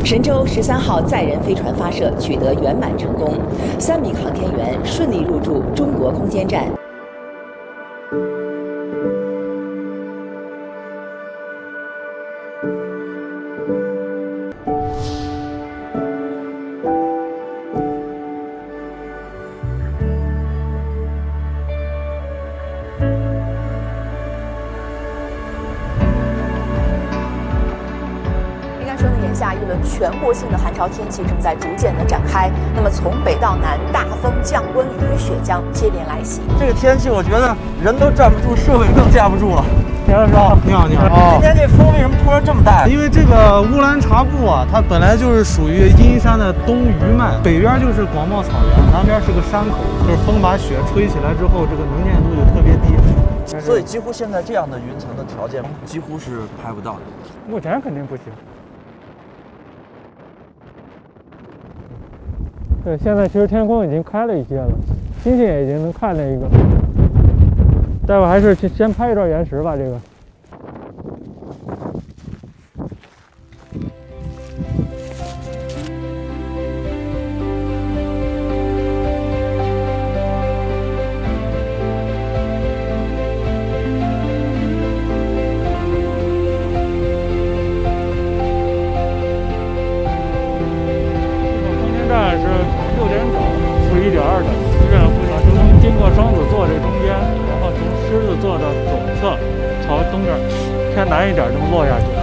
神舟13号载人飞船发射取得圆满成功，3名航天员顺利入驻中国空间站。 下一轮全国性的寒潮天气正在逐渐的展开，那么从北到南，大风、降温、雨雪将接连来袭。 这个天气，我觉得人都站不住，设备更架不住了。 田老师，你好，你好。 今天这风为什么突然这么大？ 因为这个乌兰察布啊，它本来就是属于阴山的东余脉，北边就是广袤草原，南边是个山口，就是风把雪吹起来之后，这个能见度就特别低。 所以几乎现在这样的云层的条件几乎是拍不到的。 目前肯定不行。对，现在其实天空已经开了一些了，星星也已经能看见一个。待会儿还是先拍一段原石吧，这个。 站是6点整，负1.2的，这样会从经过双子座这中间，然后从狮子座的左侧朝东边偏南一点这么落下去。